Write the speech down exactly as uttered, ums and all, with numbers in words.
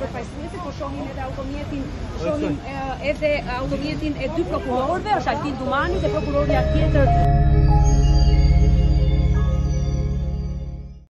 përfaqësuese, po shohim edhe automjetin, shohim edhe automjetin e dy prokurorëve, është Altin Dumani dhe prokurorja tjetër.